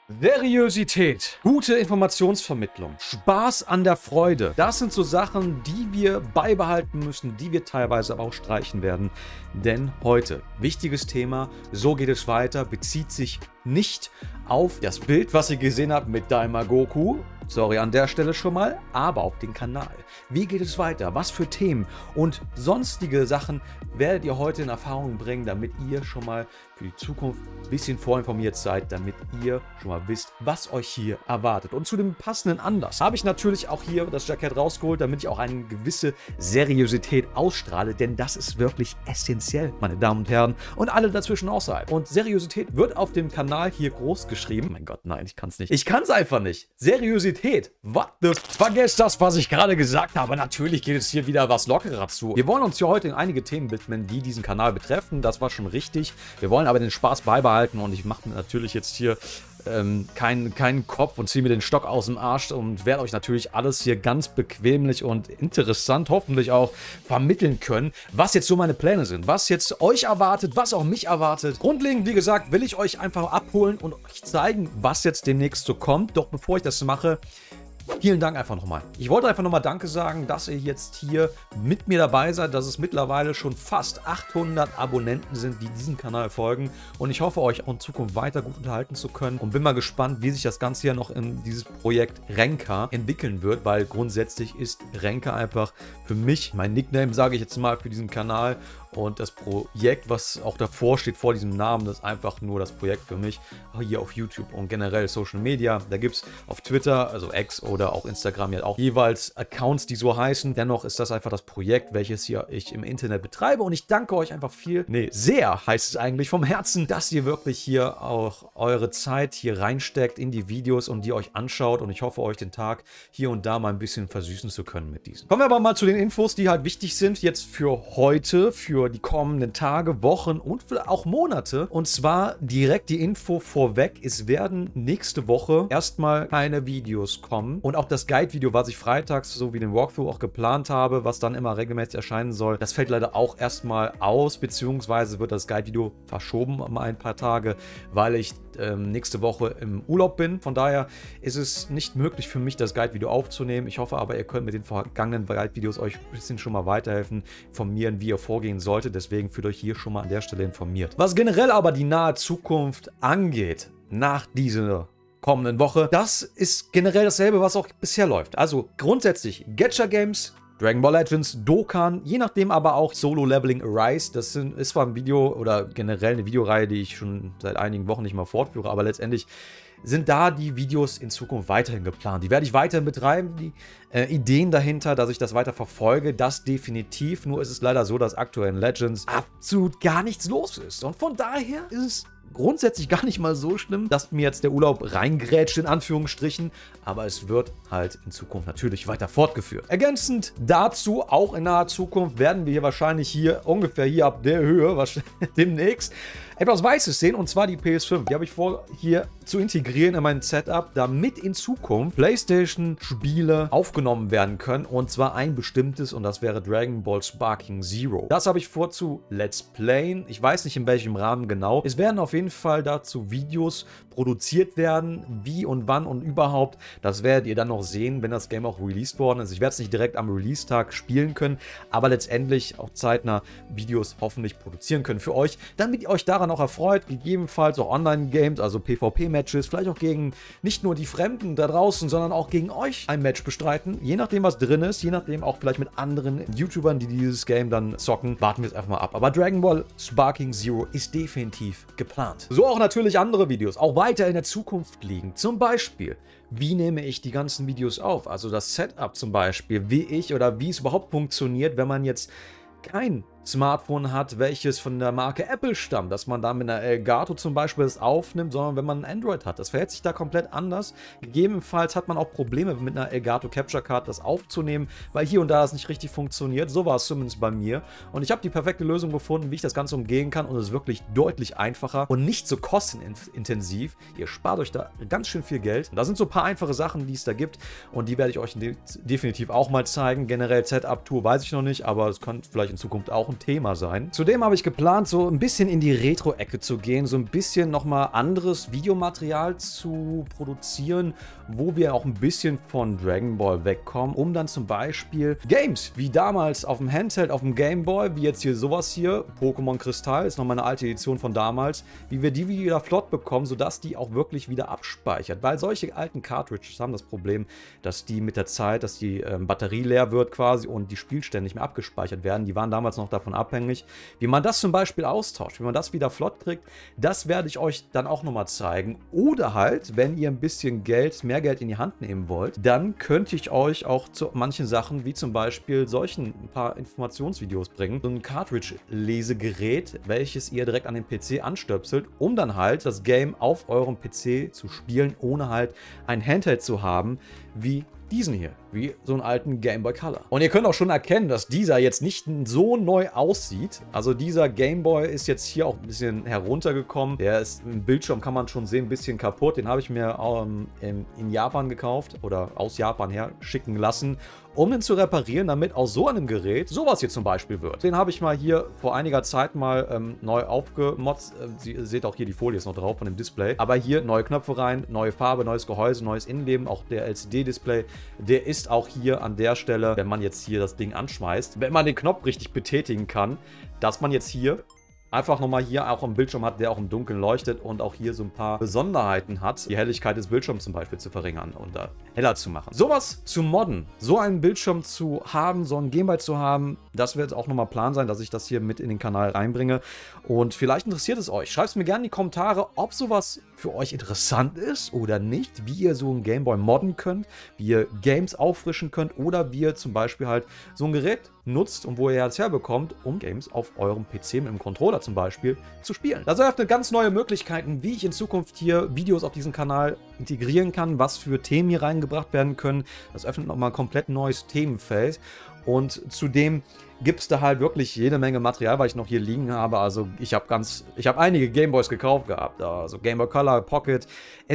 Seriosität, gute Informationsvermittlung, Spaß an der Freude, das sind so Sachen, die wir beibehalten müssen, die wir teilweise aber auch streichen werden. Denn heute, wichtiges Thema, so geht es weiter, bezieht sich nicht auf das Bild, was ihr gesehen habt mit Daima Goku, sorry an der Stelle schon mal, aber auf den Kanal. Wie geht es weiter? Was für Themen und sonstige Sachen werdet ihr heute in Erfahrung bringen, damit ihr schon mal für die Zukunft ein bisschen vorinformiert seid, damit ihr schon mal wisst, was euch hier erwartet. Und zu dem passenden Anlass habe ich natürlich auch hier das Jackett rausgeholt, damit ich auch eine gewisse Seriosität ausstrahle, denn das ist wirklich essentiell, meine Damen und Herren, und alle dazwischen außerhalb. Und Seriosität wird auf dem Kanal hier groß geschrieben. Mein Gott, nein, ich kann es nicht. Ich kann es einfach nicht. Seriosität. What the f... Vergesst das, was ich gerade gesagt habe. Natürlich geht es hier wieder was lockerer zu. Wir wollen uns hier heute in einige Themen widmen, die diesen Kanal betreffen. Das war schon richtig. Wir wollen aber den Spaß beibehalten und ich mache mir natürlich jetzt hier keinen Kopf und ziehe mir den Stock aus dem Arsch und werde euch natürlich alles hier ganz bequemlich und interessant hoffentlich auch vermitteln können, was jetzt so meine Pläne sind, was jetzt euch erwartet, was auch mich erwartet. Grundlegend, wie gesagt, will ich euch einfach abholen und euch zeigen, was jetzt demnächst so kommt. Doch bevor ich das mache, vielen Dank einfach nochmal. Ich wollte einfach nochmal Danke sagen, dass ihr jetzt hier mit mir dabei seid, dass es mittlerweile schon fast 800 Abonnenten sind, die diesem Kanal folgen. Und ich hoffe, euch auch in Zukunft weiter gut unterhalten zu können. Und bin mal gespannt, wie sich das Ganze hier noch in dieses Projekt Renka entwickeln wird, weil grundsätzlich ist Renka einfach für mich, mein Nickname sage ich jetzt mal für diesen Kanal. Und das Projekt, was auch davor steht, vor diesem Namen, das ist einfach nur das Projekt für mich hier auf YouTube und generell Social Media. Da gibt es auf Twitter, also X oder auch Instagram ja auch jeweils Accounts, die so heißen. Dennoch ist das einfach das Projekt, welches hier ich im Internet betreibe. Und ich danke euch einfach sehr heißt es eigentlich vom Herzen, dass ihr wirklich hier auch eure Zeit hier reinsteckt in die Videos und die euch anschaut. Und ich hoffe, euch den Tag hier und da mal ein bisschen versüßen zu können mit diesen. Kommen wir aber mal zu den Infos, die halt wichtig sind jetzt für heute, für die kommenden Tage, Wochen und auch Monate. Und zwar direkt die Info vorweg. Es werden nächste Woche erstmal keine Videos kommen. Und auch das Guide-Video, was ich freitags sowie den Walkthrough auch geplant habe, was dann immer regelmäßig erscheinen soll, das fällt leider auch erstmal aus, beziehungsweise wird das Guide-Video verschoben um ein paar Tage, weil ich nächste Woche im Urlaub bin. Von daher ist es nicht möglich für mich, das Guide-Video aufzunehmen. Ich hoffe aber, ihr könnt mit den vergangenen Guide-Videos euch ein bisschen schon mal weiterhelfen, informieren, wie ihr vorgehen solltet. Deswegen fühlt euch hier schon mal an der Stelle informiert. Was generell aber die nahe Zukunft angeht, nach dieser kommenden Woche, das ist generell dasselbe, was auch bisher läuft. Also grundsätzlich Gacha Games, Dragon Ball Legends, Dokkan, je nachdem aber auch Solo Leveling Arise. Das ist zwar ein Video oder generell eine Videoreihe, die ich schon seit einigen Wochen nicht mehr fortführe, aber letztendlich sind da die Videos in Zukunft weiterhin geplant. Die werde ich weiterhin betreiben, die Ideen dahinter, dass ich das weiter verfolge, das definitiv. Nur ist es leider so, dass aktuell in Legends absolut gar nichts los ist. Und von daher ist es grundsätzlich gar nicht mal so schlimm, dass mir jetzt der Urlaub reingrätscht, in Anführungsstrichen, aber es wird halt in Zukunft natürlich weiter fortgeführt. Ergänzend dazu, auch in naher Zukunft, werden wir hier wahrscheinlich ungefähr hier ab der Höhe, demnächst, etwas Weißes sehen, und zwar die PS5. Die habe ich vor, hier zu integrieren in mein Setup, damit in Zukunft PlayStation-Spiele aufgenommen werden können, und zwar ein bestimmtes, und das wäre Dragon Ball Sparking Zero. Das habe ich vor zu Let's Playen. Ich weiß nicht, in welchem Rahmen genau. Es werden auf jeden Fall dazu Videos produziert werden, wie und wann und überhaupt. Das werdet ihr dann noch sehen, wenn das Game auch released worden ist. Ich werde es nicht direkt am Release-Tag spielen können, aber letztendlich auch zeitnah Videos hoffentlich produzieren können für euch, damit ihr euch daran auch erfreut, gegebenenfalls auch Online-Games, also PvP-Matches, vielleicht auch gegen nicht nur die Fremden da draußen, sondern auch gegen euch ein Match bestreiten. Je nachdem, was drin ist, je nachdem auch vielleicht mit anderen YouTubern, die dieses Game dann zocken, warten wir es einfach mal ab. Aber Dragon Ball Sparking Zero ist definitiv geplant. So auch natürlich andere Videos, auch weiter in der Zukunft liegen. Zum Beispiel, wie nehme ich die ganzen Videos auf? Also das Setup zum Beispiel, wie es überhaupt funktioniert, wenn man jetzt kein Smartphone hat, welches von der Marke Apple stammt, dass man da mit einer Elgato zum Beispiel das aufnimmt, sondern wenn man ein Android hat. Das verhält sich da komplett anders. Gegebenenfalls hat man auch Probleme mit einer Elgato Capture Card das aufzunehmen, weil hier und da das nicht richtig funktioniert. So war es zumindest bei mir. Und ich habe die perfekte Lösung gefunden, wie ich das Ganze umgehen kann, und es ist wirklich deutlich einfacher und nicht so kostenintensiv. Ihr spart euch da ganz schön viel Geld. Und da sind so ein paar einfache Sachen, die es da gibt, und die werde ich euch definitiv auch mal zeigen. Generell Setup-Tour weiß ich noch nicht, aber es könnte vielleicht in Zukunft auch ein ein Thema sein. Zudem habe ich geplant, so ein bisschen in die Retro-Ecke zu gehen, so ein bisschen nochmal anderes Videomaterial zu produzieren, wo wir auch ein bisschen von Dragon Ball wegkommen, um dann zum Beispiel Games wie damals auf dem Handheld, auf dem Game Boy, wie jetzt hier sowas hier, Pokémon Kristall, ist nochmal eine alte Edition von damals, wie wir die wieder flott bekommen, sodass die auch wirklich wieder abspeichert. Weil solche alten Cartridges haben das Problem, dass die mit der Zeit, dass die Batterie leer wird quasi und die Spielstände nicht mehr abgespeichert werden. Die waren damals noch davon abhängig, wie man das zum Beispiel austauscht, wie man das wieder flott kriegt. Das werde ich euch dann auch nochmal zeigen. Oder halt, wenn ihr ein bisschen Geld, mehr Geld in die Hand nehmen wollt, dann könnte ich euch auch zu manchen Sachen, wie zum Beispiel solchen ein paar Informationsvideos bringen. So ein Cartridge-Lesegerät, welches ihr direkt an den PC anstöpselt, um dann halt das Game auf eurem PC zu spielen, ohne halt ein Handheld zu haben, wie diesen hier, wie so einen alten Game Boy Color. Und ihr könnt auch schon erkennen, dass dieser jetzt nicht so neu aussieht. Also dieser Game Boy ist jetzt hier auch ein bisschen heruntergekommen. Der ist im Bildschirm, kann man schon sehen, ein bisschen kaputt. Den habe ich mir in Japan gekauft oder aus Japan her schicken lassen, um den zu reparieren, damit aus so einem Gerät sowas hier zum Beispiel wird. Den habe ich mal hier vor einiger Zeit mal neu aufgemotzt. Ihr seht auch hier, die Folie ist noch drauf von dem Display. Aber hier neue Knöpfe rein, neue Farbe, neues Gehäuse, neues Innenleben. Auch der LCD-Display, der ist auch hier an der Stelle, wenn man jetzt hier das Ding anschmeißt, wenn man den Knopf richtig betätigen kann, dass man jetzt hier einfach nochmal hier auch einen Bildschirm hat, der auch im Dunkeln leuchtet und auch hier so ein paar Besonderheiten hat, die Helligkeit des Bildschirms zum Beispiel zu verringern und heller zu machen. Sowas zu modden, so einen Bildschirm zu haben, so einen Gameboy zu haben, das wird auch nochmal Plan sein, dass ich das hier mit in den Kanal reinbringe. Und vielleicht interessiert es euch. Schreibt es mir gerne in die Kommentare, ob sowas für euch interessant ist oder nicht, wie ihr so einen Gameboy modden könnt, wie ihr Games auffrischen könnt oder wie ihr zum Beispiel halt so ein Gerät nutzt und wo ihr es herbekommt, um Games auf eurem PC mit einem Controller zum Beispiel zu spielen. Das eröffnet ganz neue Möglichkeiten, wie ich in Zukunft hier Videos auf diesem Kanal integrieren kann, was für Themen hier reingebracht werden können. Das öffnet nochmal ein komplett neues Themenfeld. Und zudem gibt es da halt wirklich jede Menge Material, weil ich noch hier liegen habe. Also ich habe einige Gameboys gekauft gehabt. Also Game Boy Color, Pocket,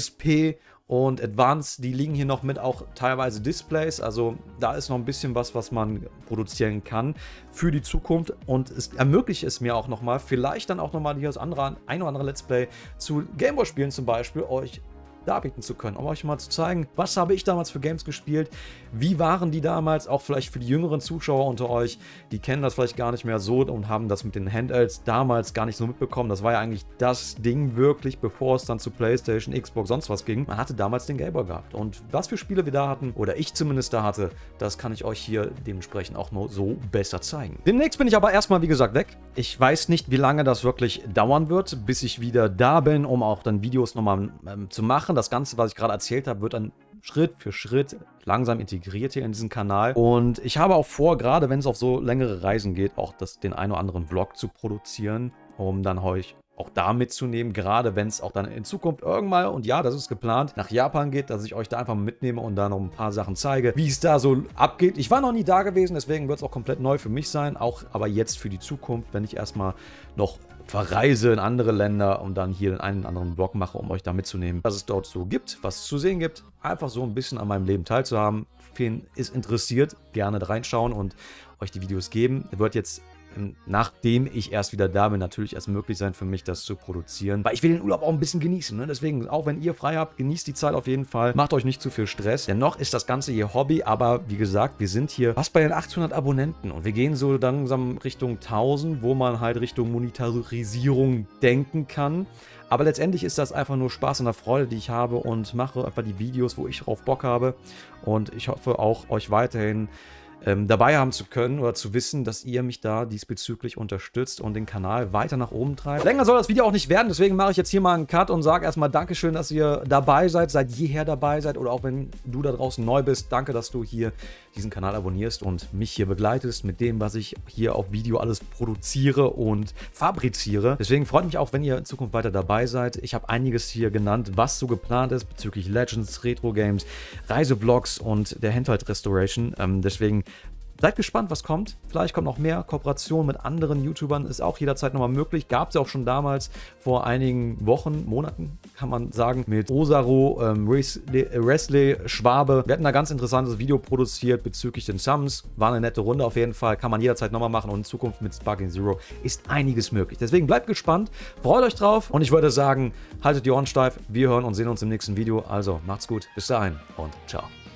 SP und Advance, die liegen hier noch mit auch teilweise Displays. Also da ist noch ein bisschen was man produzieren kann für die Zukunft. Und es ermöglicht es mir auch nochmal, vielleicht dann auch nochmal hier das ein oder andere Let's Play zu Gameboy-Spielen zum Beispiel euch darbieten zu können, um euch mal zu zeigen, was habe ich damals für Games gespielt, wie waren die damals, auch vielleicht für die jüngeren Zuschauer unter euch, die kennen das vielleicht gar nicht mehr so und haben das mit den Handhelds damals gar nicht so mitbekommen. Das war ja eigentlich das Ding wirklich, bevor es dann zu PlayStation, Xbox, sonst was ging. Man hatte damals den Game Boy gehabt und was für Spiele wir da hatten, oder ich zumindest da hatte, das kann ich euch hier dementsprechend auch nur so besser zeigen. Demnächst bin ich aber erstmal, wie gesagt, weg. Ich weiß nicht, wie lange das wirklich dauern wird, bis ich wieder da bin, um auch dann Videos nochmal zu machen. Das Ganze, was ich gerade erzählt habe, wird dann Schritt für Schritt langsam integriert hier in diesen Kanal. Und ich habe auch vor, gerade wenn es auf so längere Reisen geht, auch den einen oder anderen Vlog zu produzieren, um dann euch auch da mitzunehmen, gerade wenn es auch dann in Zukunft irgendwann, und ja, das ist geplant, nach Japan geht, dass ich euch da einfach mitnehme und da noch ein paar Sachen zeige, wie es da so abgeht. Ich war noch nie da gewesen, deswegen wird es auch komplett neu für mich sein, auch aber jetzt für die Zukunft, wenn ich erstmal noch verreise in andere Länder und dann hier den einen oder anderen Vlog mache, um euch da mitzunehmen, was es dort so gibt, was es zu sehen gibt, einfach so ein bisschen an meinem Leben teilzuhaben. Wen ist interessiert, gerne da reinschauen und euch die Videos geben. Wird jetzt, nachdem ich erst wieder da bin, natürlich erst möglich sein für mich, das zu produzieren. Weil ich will den Urlaub auch ein bisschen genießen. Ne? Deswegen, auch wenn ihr frei habt, genießt die Zeit auf jeden Fall. Macht euch nicht zu viel Stress. Dennoch ist das Ganze hier Hobby. Aber wie gesagt, wir sind hier fast bei den 800 Abonnenten. Und wir gehen so langsam Richtung 1000, wo man halt Richtung Monetarisierung denken kann. Aber letztendlich ist das einfach nur Spaß und eine Freude, die ich habe und mache einfach die Videos, wo ich drauf Bock habe. Und ich hoffe auch, euch weiterhin dabei haben zu können oder zu wissen, dass ihr mich da diesbezüglich unterstützt und den Kanal weiter nach oben treibt. Länger soll das Video auch nicht werden, deswegen mache ich jetzt hier mal einen Cut und sage erstmal Dankeschön, dass ihr dabei seid, seit jeher dabei seid oder auch wenn du da draußen neu bist, danke, dass du hier diesen Kanal abonnierst und mich hier begleitest mit dem, was ich hier auf Video alles produziere und fabriziere. Deswegen freut mich auch, wenn ihr in Zukunft weiter dabei seid. Ich habe einiges hier genannt, was so geplant ist bezüglich Legends, Retro-Games, Reisevlogs und der Handheld Restoration. Deswegen Seid gespannt, was kommt. Vielleicht kommt noch mehr Kooperation mit anderen YouTubern. Ist auch jederzeit nochmal möglich. Gab es ja auch schon damals vor einigen Wochen, Monaten, kann man sagen, mit Osaru, Wesley Schwabe. Wir hatten da ganz interessantes Video produziert bezüglich den Sums. War eine nette Runde auf jeden Fall. Kann man jederzeit nochmal machen. Und in Zukunft mit Sparking Zero ist einiges möglich. Deswegen bleibt gespannt. Freut euch drauf. Und ich würde sagen, haltet die Ohren steif. Wir hören und sehen uns im nächsten Video. Also macht's gut. Bis dahin und ciao.